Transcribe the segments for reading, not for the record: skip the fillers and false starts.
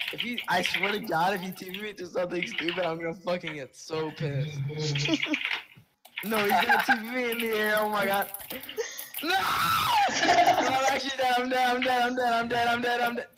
I swear to God, if you TV me to something stupid, I'm gonna fucking get so pissed. No, he's gonna TV me in the air. Oh my God. No! I'm actually dead. I'm dead. I'm dead. I'm dead. I'm dead. I'm dead. I'm dead.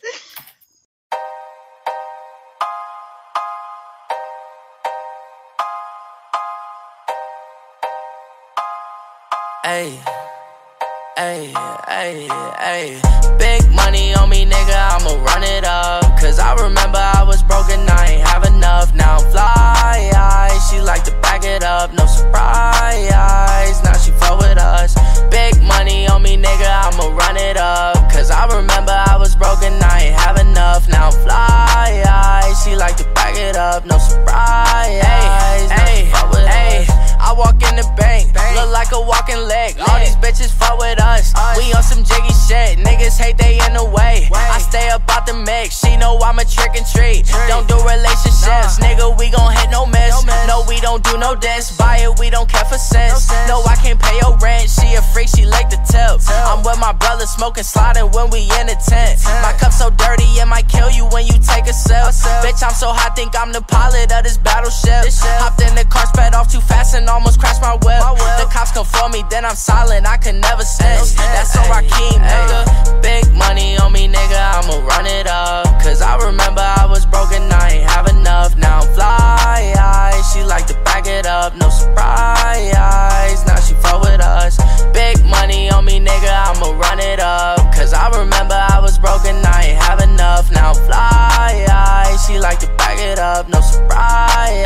Ayy, ayy, ayy, ayy. Big money on me, nigga, I'ma run it up. Cause I remember I was broken, I ain't have enough. Now I'm fly, she like to back it up, no surprise. Now she fuck with us. Big money on me, nigga, I'ma run it up. Cause I remember I was broken, I ain't have enough. Now I'm fly, she like to back it up, no surprise. Ayy, ayy, I walk in the bank, look like a walking leg. All these bitches fuck with us, we on some jiggy shit. Niggas hate they in the way, I stay up out the mix. She know I'm a trick and treat, don't do relationships. Nigga, we gon' hit no miss. No, we don't do no diss, buy it, we don't care for cents. No, I can't pay your rent, she a freak, she like the tip. I'm with my brother smoking, sliding when we in the tent. My cup so dirty, it might kill you when you take a sip. Bitch, I'm so hot, think I'm the pilot of this battleship. Hopped in the car, sped off too fast and almost crashed my whip. The cops come for me, then I'm silent, I can never snitch. That's on Rakeem, nigga. Big money on me, nigga, I'ma run it up. Cause I remember I was broken, I ain't have enough. Now I'm fly, she like to back it up, no surprise. Now she fuck with us. Big money on me, nigga, I'ma run it up. Cause I remember I was broken, I ain't have enough. Now I'm fly, she like to back it up, no surprise.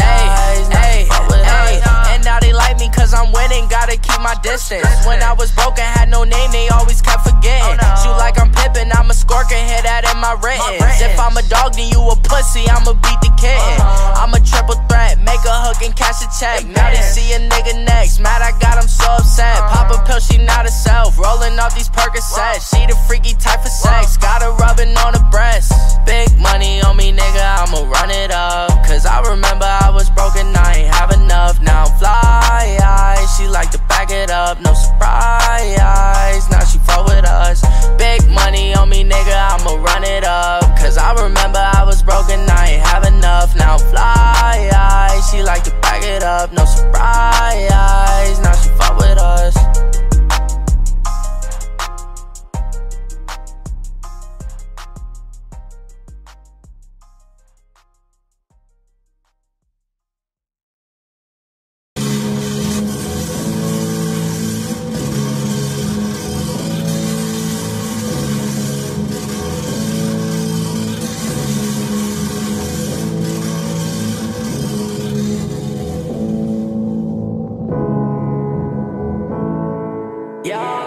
And now they like me cause I'm winning, gotta keep my distance. When I was broken, had no name, they always kept forgetting. Shoot like I'm Pippin, I'm a scorpion, hear that in my written. If I'm a dog, then you a pussy, I'ma beat the kitten. I'm a triple threat, make a hook and cash a check. Now they see a nigga next, mad I got him so upset. Pop a pill, she not herself, rolling up these Percocets. She the freaky type of sex, got her rubbing on the breast. Big money on me, nigga, I'ma run it up. Cause I remember I was broken, I ain't have enough. Now I'm fly, she like to back it up, no surprise. Now she fuck with us. Big money on me, nigga, I'ma run it up. Cause I remember I was broken, I ain't have enough. Now I'm fly, she like to back it up, no surprise. Now she fuck with us. Yeah.